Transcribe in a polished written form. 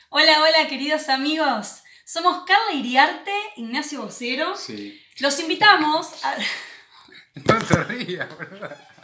Hola, hola, queridos amigos. Somos Carla Iriarte, Ignacio Vocero. Sí. Los invitamos a... No te rías, boludo.